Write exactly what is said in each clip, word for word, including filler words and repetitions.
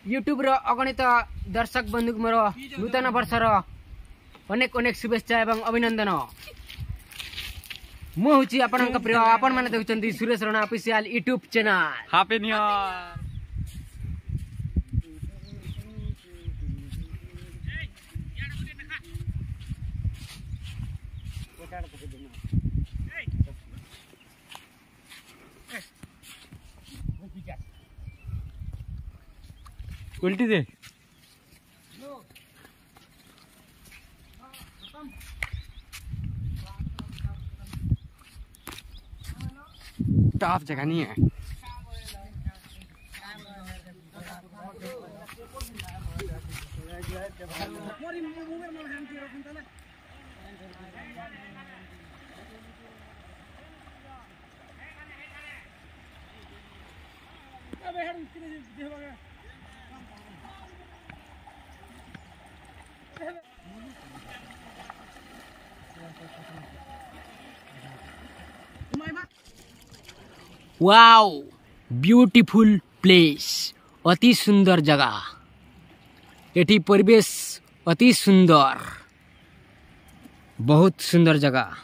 YouTube रो अगणित दर्शक बंधु मोर नूतन वर्षर अनेक अनेक शुभेच्छा एवं अभिनंदन। मु होची आपनक प्रिय आपण माने देखुचंती Suresh Rana official YouTube channel. Happy new year. उल्टी दे टॉप जगह नहीं है। वाओ ब्यूटीफुल प्लेस, अति सुंदर जगह। एठी परिवेश अति सुंदर, बहुत सुंदर जगह।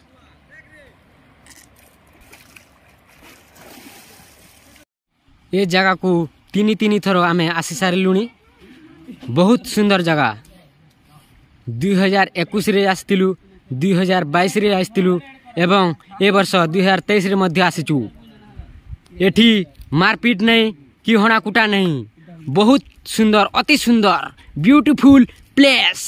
ये जगह को तीन तीन थर आमे आसी सारिलुणी। बहुत सुंदर जगह। दुई हजार एकुश रे आसतिलु, दुई हजार बाईस रे आसतिलु एवं ए वर्ष दुई हजार तेईस रे मध्य आसीचु। एठी मारपीट नहीं कि हणाकुटा नहीं, बहुत सुंदर, अति सुंदर ब्यूटीफुल प्लेस।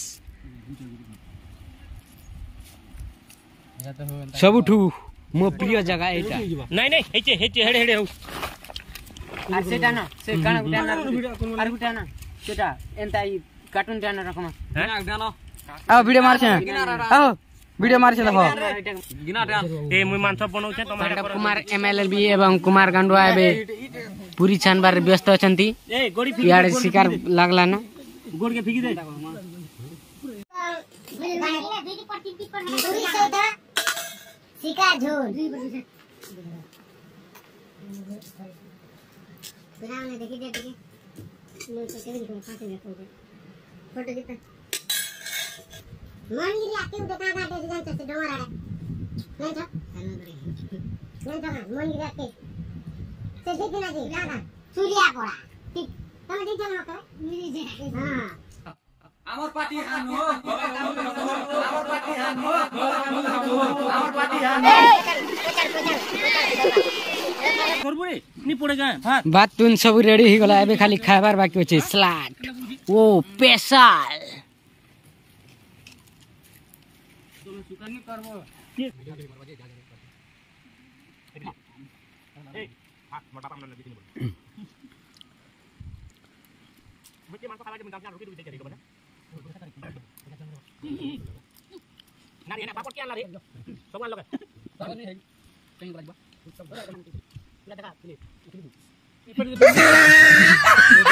सबुठू मो प्रिय जगह एटा। नहीं नहीं हेचे हेचे हेडे हेडे हो आ सेटा ना से गाना गुटा ना आर गुटा ना सेटा एंता ई कार्टून टाना रखमा है गाना। आ वीडियो मार छे आ वीडियो मार छे देखो गिना डाल ए मुई मानस बनौ छे तमारे कुमार एमएलबी एवं कुमार गांडुआ एबे पूरी छानबार व्यस्त अछंती। ए गोड़ी यार शिकार लागला ना गोड़ के फिकी दे शिकार झोल बिना ने देखी दे देखी लो तो केवी को फाटे देखो फोटो कितना मन गिरी आके उठा का दे जान से डोर आ नहीं तो नहीं तो मन गिरी आके से देखी ना जी दादा सूर्या पड़ा ठीक तुम देख जाओ ना मिली जे हां आमर पार्टी हान हो आमर पार्टी हान हो आमर पार्टी हान करबुरे नी पड़ेगा भात बात तुन सब रेडी ही गला एबे खाली खाबार बाकी होचे सलाद। ओ स्पेशल तुम सुकानी करबो ए हाथ मोटा पाम लगी नहीं मुझे मांस खाला के मिंटा रोटी दे दे बना ना रे ना पापड़ क्या ला रे सब लगा नहीं है कहीं लगा सब लगा देखा